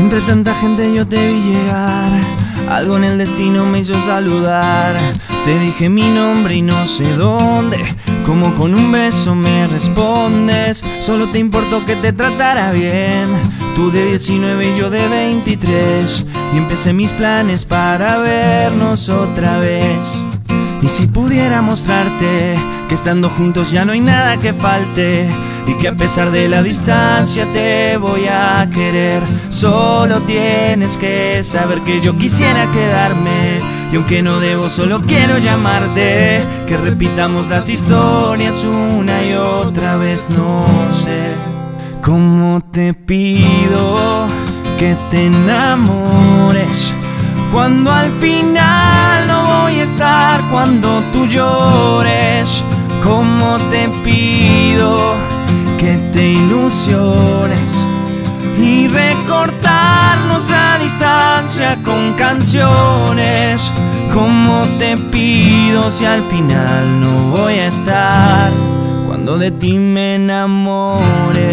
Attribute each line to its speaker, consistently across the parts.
Speaker 1: Entre tanta gente yo te vi llegar, algo en el destino me hizo saludar. Te dije mi nombre y no sé dónde, como con un beso me respondes. Solo te importó que te tratara bien, tú de 19 y yo de 23. Y empecé mis planes para vernos otra vez. Y si pudiera mostrarte que estando juntos ya no hay nada que falte, y que a pesar de la distancia te voy a querer. Solo tienes que saber que yo quisiera quedarme, y aunque no debo solo quiero llamarte. Que repitamos las historias una y otra vez. No sé cómo te pido que te enamores, cuando al final no voy a estar cuando tú llores. Cómo te pido que te ilusiones y recortar nuestra distancia con canciones. Cómo te pido si al final no voy a estar cuando de ti me enamore.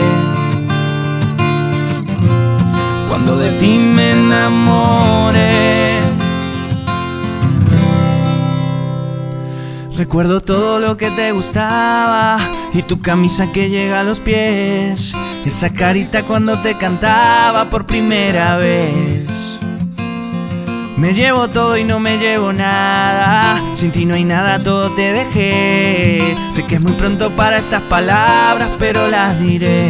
Speaker 1: Cuando de ti me enamore. Recuerdo todo lo que te gustaba y tu camisa que llega a los pies, esa carita cuando te cantaba por primera vez. Me llevo todo y no me llevo nada, sin ti no hay nada, todo te dejé. Sé que es muy pronto para estas palabras, pero las diré.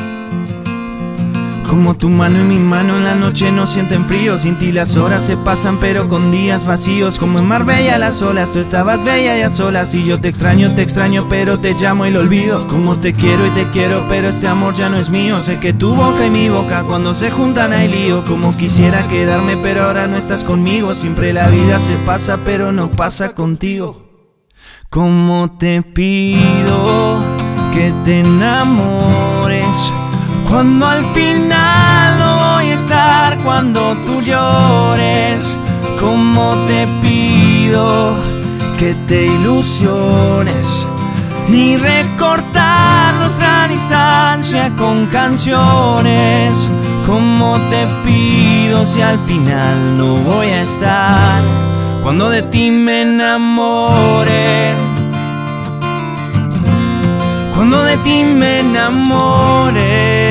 Speaker 1: Como tu mano y mi mano en la noche no sienten frío. Sin ti las horas se pasan pero con días vacíos. Como en Marbella las olas, tú estabas bella y a solas. Y yo te extraño pero te llamo y lo olvido. Como te quiero y te quiero pero este amor ya no es mío. Sé que tu boca y mi boca cuando se juntan hay lío. Como quisiera quedarme pero ahora no estás conmigo. Siempre la vida se pasa pero no pasa contigo. Como te pido que te enamores, cuando al final no voy a estar cuando tú llores. Como te pido que te ilusiones y recortar nuestra distancia con canciones. Como te pido si al final no voy a estar cuando de ti me enamore. Cuando de ti me enamore.